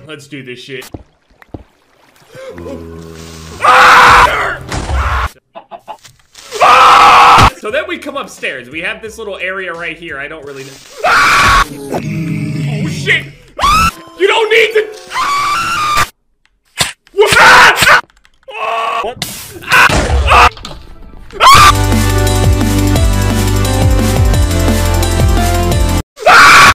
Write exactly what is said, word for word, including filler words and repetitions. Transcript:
Let's do this shit. So then we come upstairs. We have this little area right here. I don't really know. Oh shit! You don't need to. What?